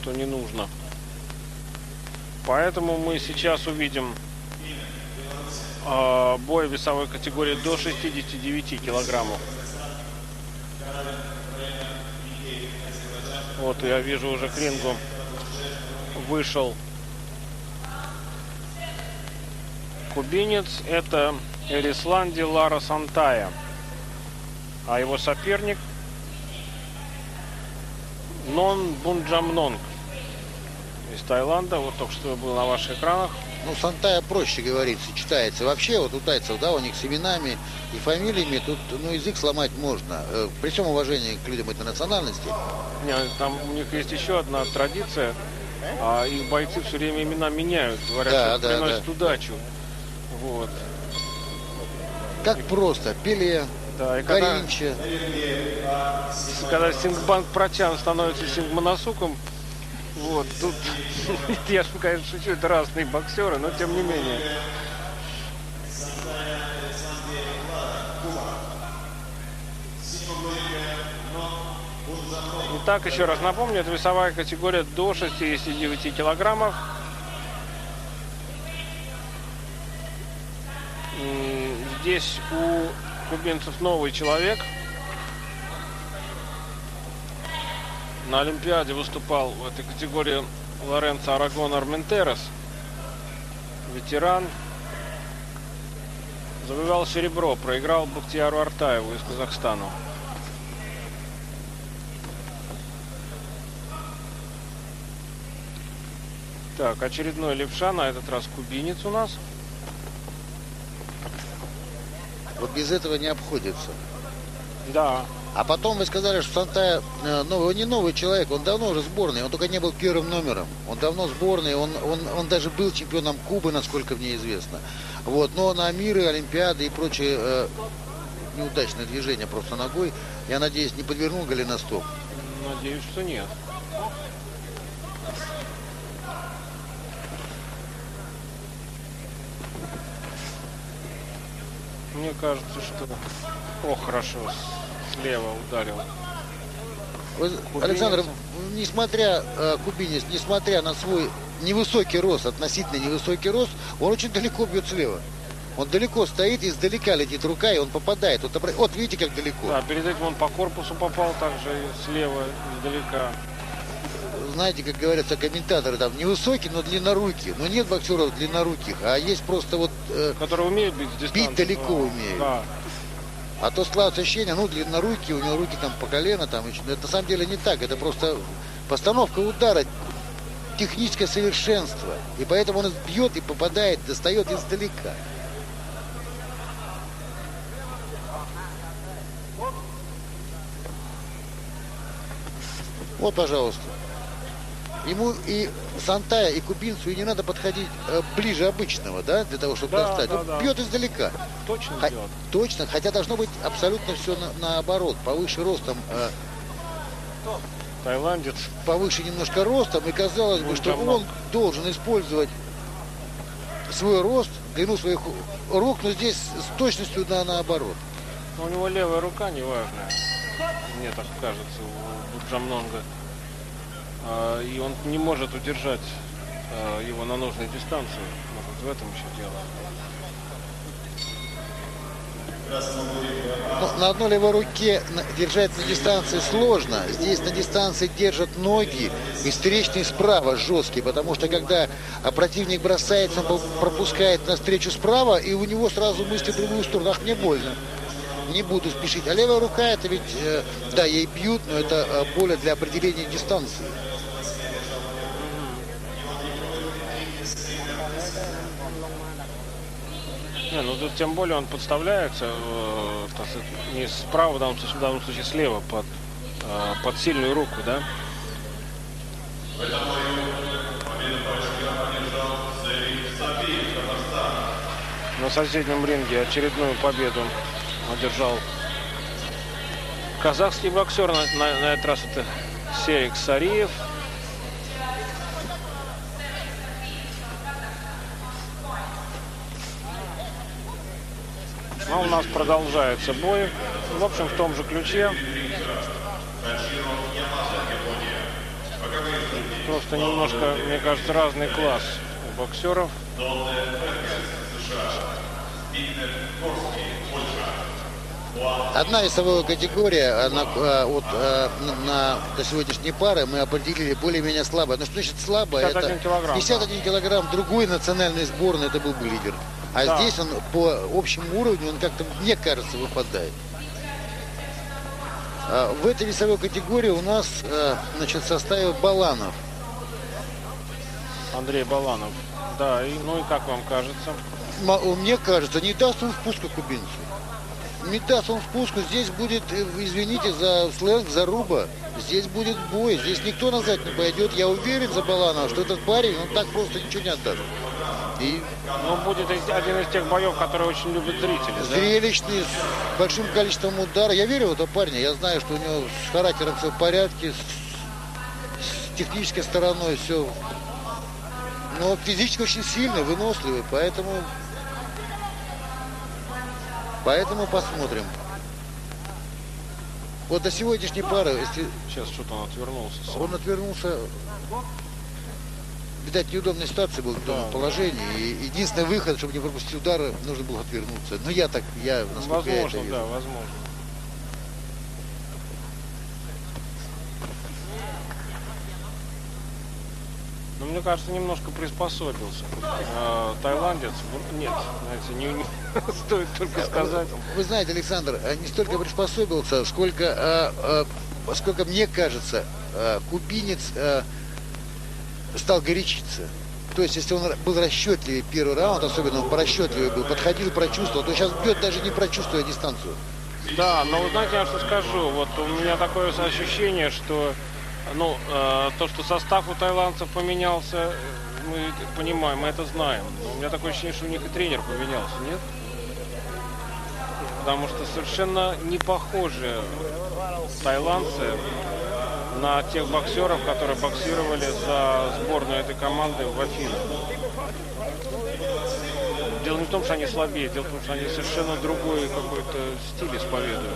что не нужно. Поэтому мы сейчас увидим бой весовой категории до 69 килограммов. Вот я вижу, уже к рингу вышел кубинец. Это Эрисланди Лара Сантая. А его соперник Нон Бунджамнонг из Таиланда. Вот только что был на ваших экранах. Ну, Сантая проще говорится, читается. Вообще, вот у тайцев, да, у них с именами и фамилиями, тут, ну, язык сломать можно. При всем уважении к людям этой национальности. Нет, там у них есть еще одна традиция. Их бойцы все время имена меняют. Говорят, да, что приносят удачу. Вот. Как просто. Пеле, да, Гаринча. Когда Сингбанк Прачан становится Сингманасуком, вот, тут, я же, конечно, шучу, это разные боксеры, но тем не менее. Итак, еще раз напомню, это весовая категория до 69 килограммов. Здесь у кубинцев новый человек. На Олимпиаде выступал в этой категории Лоренцо Арагон Арментерос. Ветеран. Завоевал серебро. Проиграл Бахтияру Артаеву из Казахстана. Так, очередной левша. На этот раз кубинец у нас. Вот без этого не обходится. Да. А потом вы сказали, что Сантая новый, он не новый человек, он давно уже сборный, он только не был первым номером. Он давно сборный, он даже был чемпионом Кубы, насколько мне известно. Вот, но на миры, Олимпиады и прочие неудачные движения просто ногой, я надеюсь, не подвернул голеностоп. Надеюсь, что нет. Мне кажется, что... О, хорошо, слева ударил. Александр, несмотря, кубинец, несмотря на свой невысокий рост, относительно невысокий рост, он очень далеко бьет слева. Он далеко стоит, издалека летит рука, и он попадает. Вот видите, как далеко. Да, перед этим он по корпусу попал, также слева, издалека. Знаете, как говорятся комментаторы, там невысокий, но длиннорукий. Но нет боксеров длинноруких, а есть просто вот... которые умеют бить с дистанции. Бить далеко умеют. Да. А то складывается ощущение, ну, длиннорукий, у него руки там по колено, там, это на самом деле не так. Это просто постановка удара, техническое совершенство. И поэтому он бьет и попадает, достает издалека. Вот, пожалуйста. Ему и Сантая, и кубинцу и не надо подходить ближе обычного, да, для того, чтобы достать. Да, он бьет издалека. Точно бьет. Точно, хотя должно быть абсолютно все наоборот. Повыше ростом. Таиландец. Повыше немножко ростом. И казалось бы, что он должен использовать свой рост, длину своих рук, но здесь с точностью наоборот. У него левая рука неважная. Мне так кажется, у Бунджамнонга. И он не может удержать его на нужной дистанции. Может, в этом еще дело. Но на одной левой руке держать на дистанции сложно. Здесь на дистанции держат ноги и встречный справа жесткий, потому что когда противник бросается, он пропускает навстречу справа, и у него сразу мысли в другую сторону. Ах, мне больно. Не буду спешить. А левая рука, это ведь, да, ей бьют, но это более для определения дистанции. Ну тут тем более он подставляется, не справа, в данном случае слева, под сильную руку, да? На соседнем ринге очередную победу одержал казахский боксер, на этот раз это Серик Сариев. А у нас продолжается бой. В общем, в том же ключе. Просто немножко, мне кажется, разный класс у боксеров. Одна весовая категория, до сегодняшней пары мы определили более-менее слабо. Но что значит слабо? 51 Это килограмм, 51 килограмм другой национальной сборной, это был бы лидер. А да. здесь он по общему уровню, он как-то, мне кажется, выпадает. В этой весовой категории у нас, значит, в составе Баланов. Андрей Баланов. Да, и как вам кажется? Мне кажется, не даст он спуска кубинцу. Не даст он спуску, здесь будет, извините за сленг, заруба. Здесь будет бой, здесь никто назад не пойдет. Я уверен за Баланова, что этот парень, он так просто ничего не отдаст. И... будет один из тех боев, которые очень любят зрители. Зрелищный, да? С большим количеством удара. Я верю в этого парня, я знаю, что у него с характером все в порядке, с технической стороной все. Но физически очень сильный, выносливый, Поэтому посмотрим. Вот до сегодняшней пары, если... Сейчас что-то он отвернулся. Он отвернулся. Видать, неудобная ситуация была в данном положении. И единственный выход, чтобы не пропустить удары, нужно было отвернуться. Но насколько я это вижу. Да, возможно. Но мне кажется, немножко приспособился. Тайландец, нет, знаете, не стоит только сказать. Вы знаете, Александр, не столько приспособился, сколько мне кажется, кубинец стал горячиться. То есть, если он был расчетливее первый раунд, особенно он порасчетливее был, подходил, прочувствовал, то сейчас бьет даже не прочувствуя дистанцию. Да, но вы знаете, я что скажу, вот у меня такое ощущение, что то, что состав у тайландцев поменялся, мы понимаем, мы это знаем. Но у меня такое ощущение, что у них и тренер поменялся, нет? Потому что совершенно не похожи тайландцы на тех боксеров, которые боксировали за сборную этой команды в Афинах. Дело не в том, что они слабее, дело в том, что они совершенно другой какой-то стиль исповедуют.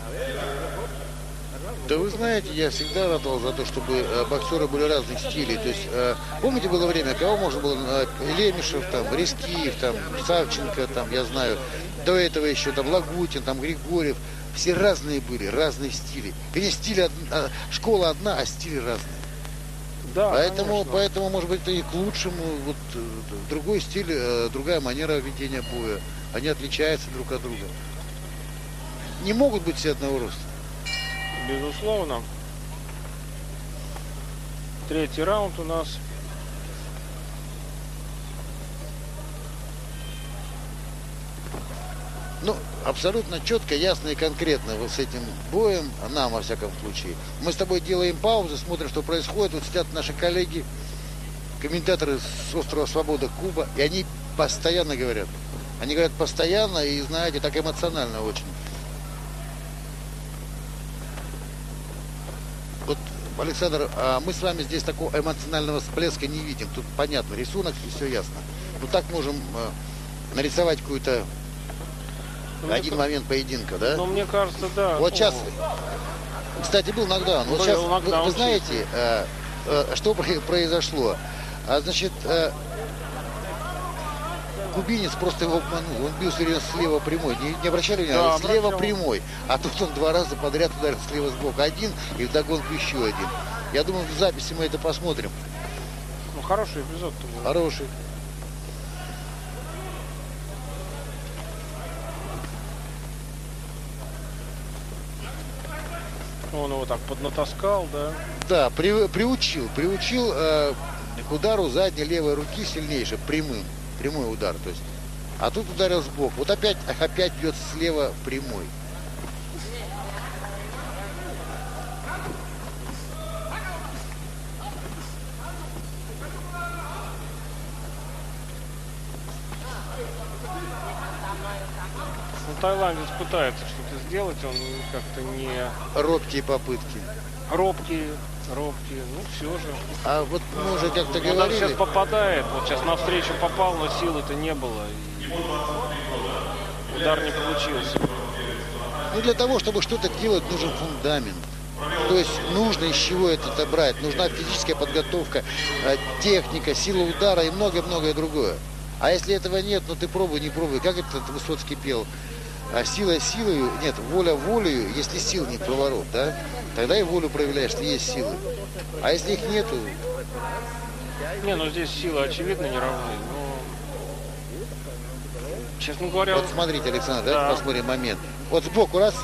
Да вы знаете, я всегда ратовал за то, чтобы боксеры были разных стилей. То есть, помните, было время, кого можно было, Лемешев, Рискиев, Савченко, я знаю, до этого еще Лагутин, Григорьев. Все разные были, разные стили. Вернее, школа одна, а стили разные. Да, поэтому, может быть, это и к лучшему. Вот другой стиль, другая манера ведения боя. Они отличаются друг от друга. Не могут быть все одного роста. Безусловно. Третий раунд у нас. Абсолютно четко, ясно и конкретно вот с этим боем, нам, во всяком случае. Мы с тобой делаем паузу, смотрим, что происходит. Вот сидят наши коллеги, комментаторы с острова Свобода, Куба, и они постоянно говорят. Они говорят постоянно и, знаете, так эмоционально очень. Вот, Александр, мы с вами здесь такого эмоционального всплеска не видим. Тут понятно, рисунок, и все ясно. Так можем нарисовать какую-то один момент поединка, да? Мне кажется, да. Вот сейчас, кстати, был нокдаун. Вот сейчас, вы знаете, что произошло? Значит, кубинец просто его обманул. Он бил слева прямой. Не обращали внимания? Да, слева прямой. А тут он 2 раза подряд ударил слева сбоку. Один и вдогонку еще один. Я думаю, в записи мы это посмотрим. Хороший эпизод-то был. Хороший. Он его так поднатаскал, да? Да, приучил к удару задней левой руки сильнейшей, прямой удар, то есть. А тут ударил сбоку. Вот опять бьет слева прямой. Тайландец пытается что-то сделать, он как-то не... Робкие попытки. Робкие, все же. А вот мы уже как-то говорили... Он сейчас попадает, вот сейчас навстречу попал, но силы-то не было. И удар не получился. Для того, чтобы что-то делать, нужен фундамент. То есть нужно из чего это брать. Нужна физическая подготовка, техника, сила удара и многое-многое другое. А если этого нет, ну ты пробуй, не пробуй. Как это Высоцкий пел? А сила силою, нет, воля волею, если сил нет, проворот, да? Тогда и волю проявляешь, что есть силы. А если их нету... Не, ну здесь силы очевидно не равны, но... Честно говоря... Вот смотрите, Александр, да. давайте посмотрим момент. Вот сбоку раз.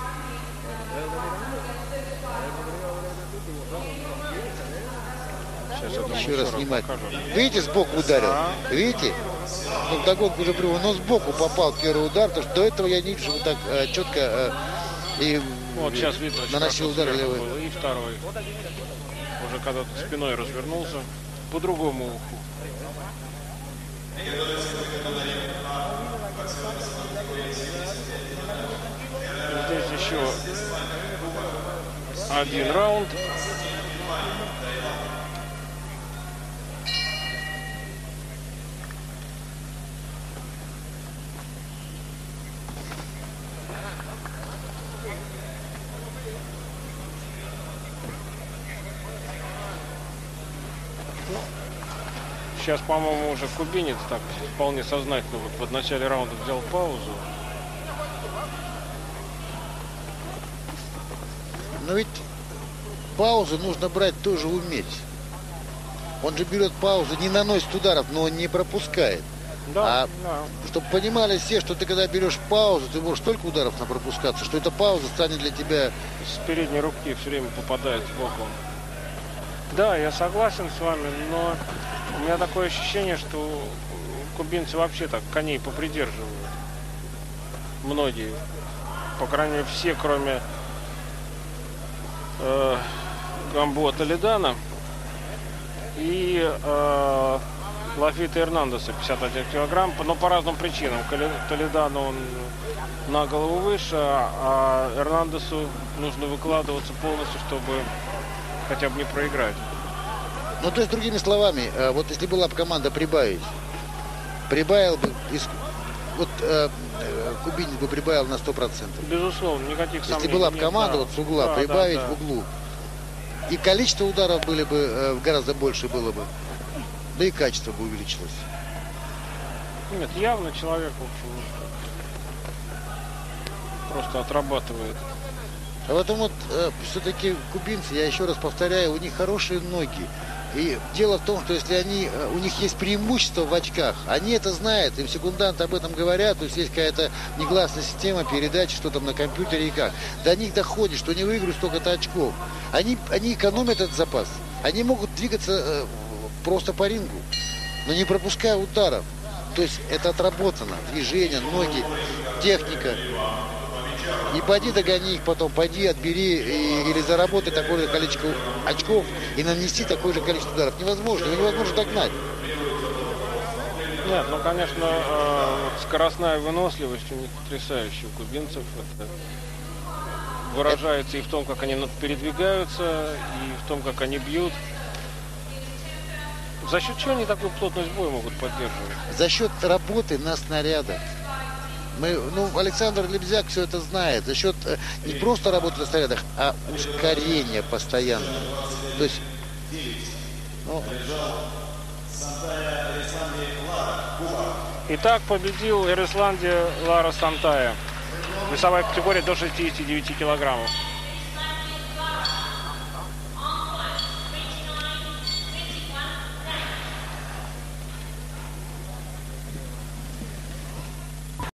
Сейчас, я думаю, Еще раз снимать. покажу. Видите, сбоку ударил? Да. Видите? Ну, вдогонку уже прямо, но сбоку попал первый удар, потому что до этого я не вижу, что вот так четко и Вот сейчас видно, наносил удар левый. был. И второй. Уже когда ты спиной развернулся, по другому уху. Здесь еще один раунд. Сейчас, по-моему, уже кубинец так вполне сознательно вот в начале раунда взял паузу. Но ведь паузу нужно брать тоже уметь. Он же берет паузу, не наносит ударов, но он не пропускает. Да, А да. чтобы понимали все, что ты когда берешь паузу, ты можешь столько ударов пропускаться, что эта пауза станет для тебя... С передней руки все время попадает сбоку. Да, я согласен с вами, но у меня такое ощущение, что кубинцы вообще так коней попридерживают. Многие. По крайней мере, все, кроме Гамбо Толедана и Лафита Эрнандеса 51 килограмм, но по разным причинам. Толедану он на голову выше, а Эрнандесу нужно выкладываться полностью, чтобы хотя бы не проиграть. Ну, то есть, другими словами, вот если была бы команда прибавил бы, вот кубинец бы прибавил на 100%. Безусловно, никаких сомнений. Если была бы нет, команда да. вот с угла, Да, прибавить да, да. в углу. И количество ударов были бы гораздо больше было бы. Да и качество бы увеличилось. Нет, явно человек, в общем, просто отрабатывает. А потом вот все-таки кубинцы, я еще раз повторяю, у них хорошие ноги. И дело в том, что если у них есть преимущество в очках, они это знают, им секунданты об этом говорят, то есть есть какая-то негласная система передачи, что там на компьютере и как. До них доходит, что они выиграют столько-то очков. Они экономят этот запас. Они могут двигаться просто по рингу, но не пропуская ударов. То есть это отработано. Движение, ноги, техника. И пойди догони их потом, пойди отбери или заработай такое же количество очков и нанести такое же количество ударов. Невозможно, его невозможно догнать. Нет, ну, конечно, скоростная выносливость у них потрясающая у кубинцев. Это выражается и в том, как они передвигаются, и в том, как они бьют. За счет чего они такую плотность боя могут поддерживать? За счет работы на снарядах. Александр Лебзяк все это знает. За счет не просто работы на снарядах, а ускорения постоянно. То есть, Итак, победил Эрисланди Лара Сантая. Весовая категория до 69 килограммов.